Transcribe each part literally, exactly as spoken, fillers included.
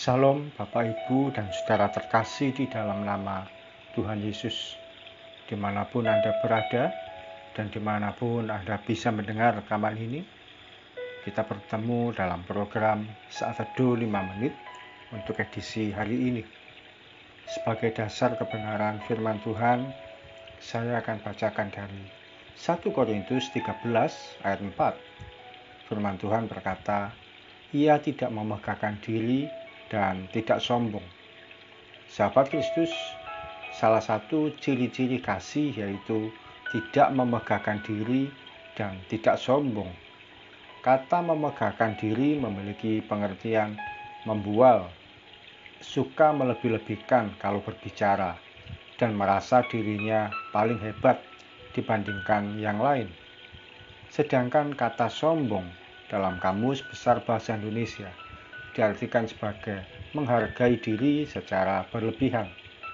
Salam Bapak Ibu dan Saudara terkasih di dalam nama Tuhan Yesus. Dimanapun Anda berada dan dimanapun Anda bisa mendengar rekaman ini, kita bertemu dalam program Saat Teduh lima menit untuk edisi hari ini. Sebagai dasar kebenaran firman Tuhan, saya akan bacakan dari satu Korintus tiga belas ayat empat. Firman Tuhan berkata, "Ia tidak memegahkan diri dan tidak sombong." Sahabat Kristus, salah satu ciri-ciri kasih yaitu tidak memegahkan diri dan tidak sombong. Kata memegahkan diri memiliki pengertian membual, suka melebih-lebihkan kalau berbicara, dan merasa dirinya paling hebat dibandingkan yang lain. Sedangkan kata sombong dalam Kamus Besar Bahasa Indonesia diartikan sebagai menghargai diri secara berlebihan.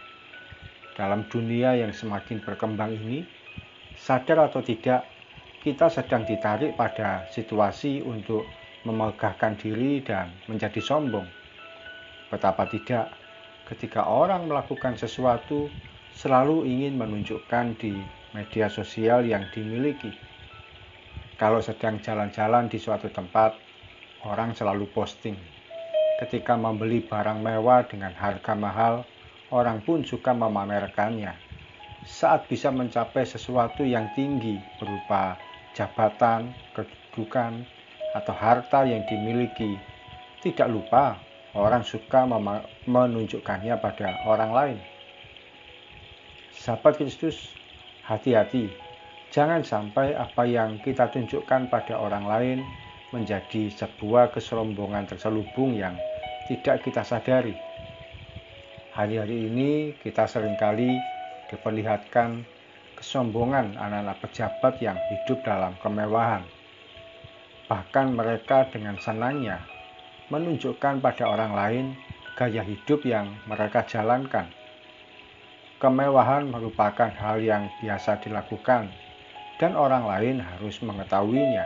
Dalam dunia yang semakin berkembang ini, sadar atau tidak, kita sedang ditarik pada situasi untuk memegahkan diri dan menjadi sombong. Betapa tidak, ketika orang melakukan sesuatu, selalu ingin menunjukkan di media sosial yang dimiliki. Kalau sedang jalan-jalan di suatu tempat, orang selalu posting. Ketika membeli barang mewah dengan harga mahal, orang pun suka memamerkannya. Saat bisa mencapai sesuatu yang tinggi berupa jabatan, kedudukan, atau harta yang dimiliki, tidak lupa orang suka menunjukkannya pada orang lain. Sahabat Kristus, hati-hati. Jangan sampai apa yang kita tunjukkan pada orang lain menjadi sebuah kesombongan terselubung yang tidak kita sadari. Hari-hari ini kita seringkali diperlihatkan kesombongan anak-anak pejabat yang hidup dalam kemewahan. Bahkan mereka dengan senangnya menunjukkan pada orang lain gaya hidup yang mereka jalankan. Kemewahan merupakan hal yang biasa dilakukan, dan orang lain harus mengetahuinya.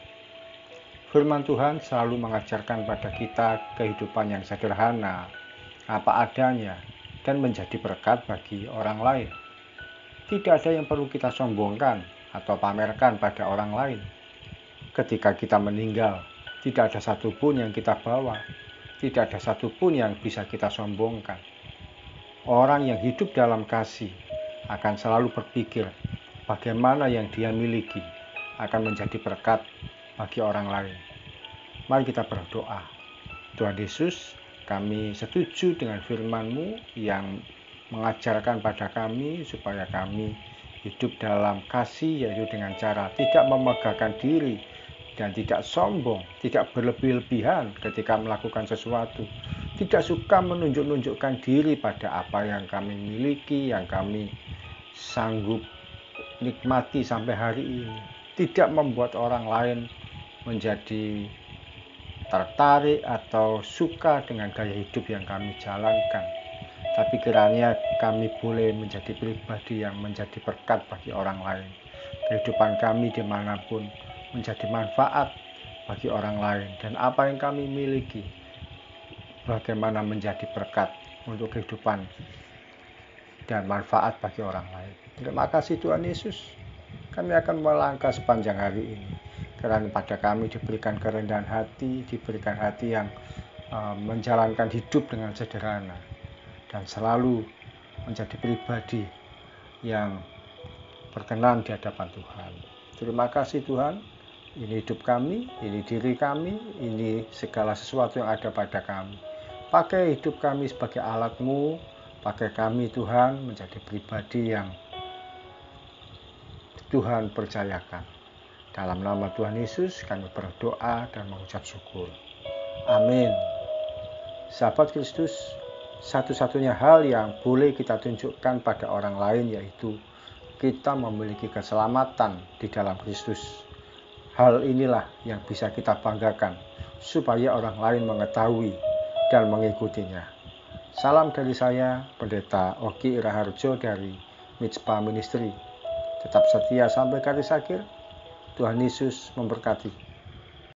Firman Tuhan selalu mengajarkan pada kita kehidupan yang sederhana, apa adanya, dan menjadi berkat bagi orang lain. Tidak ada yang perlu kita sombongkan atau pamerkan pada orang lain. Ketika kita meninggal, tidak ada satupun yang kita bawa, tidak ada satupun yang bisa kita sombongkan. Orang yang hidup dalam kasih akan selalu berpikir bagaimana yang dia miliki akan menjadi berkat bagi orang lain. Mari kita berdoa. Tuhan Yesus, kami setuju dengan firman-Mu yang mengajarkan pada kami supaya kami hidup dalam kasih, yaitu dengan cara tidak memegahkan diri dan tidak sombong, tidak berlebih-lebihan ketika melakukan sesuatu, tidak suka menunjuk-nunjukkan diri pada apa yang kami miliki, yang kami sanggup nikmati sampai hari ini, tidak membuat orang lain menjadi tertarik atau suka dengan gaya hidup yang kami jalankan. Tapi kiranya kami boleh menjadi pribadi yang menjadi berkat bagi orang lain. Kehidupan kami dimanapun menjadi manfaat bagi orang lain, dan apa yang kami miliki bagaimana menjadi berkat untuk kehidupan dan manfaat bagi orang lain. Terima kasih Tuhan Yesus. Kami akan melangkah sepanjang hari ini, karena pada kami diberikan kerendahan hati, diberikan hati yang uh, menjalankan hidup dengan sederhana dan selalu menjadi pribadi yang berkenan di hadapan Tuhan. Terima kasih Tuhan. Ini hidup kami, ini diri kami, ini segala sesuatu yang ada pada kami. Pakai hidup kami sebagai alat-Mu, pakai kami Tuhan menjadi pribadi yang Tuhan percayakan. Dalam nama Tuhan Yesus kami berdoa dan mengucap syukur. Amin. Sahabat Kristus, satu-satunya hal yang boleh kita tunjukkan pada orang lain yaitu kita memiliki keselamatan di dalam Kristus. Hal inilah yang bisa kita banggakan supaya orang lain mengetahui dan mengikutinya. Salam dari saya, Pendeta Oki Raharjo dari Mitspa Ministry. Tetap setia sampai garis akhir. Tuhan Yesus memberkati.